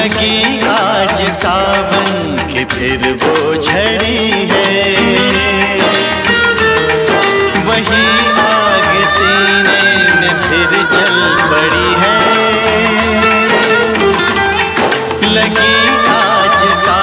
लगी आज सावन की फिर वो झड़ी है, वही आग सीने में फिर जल पड़ी है। लगी आज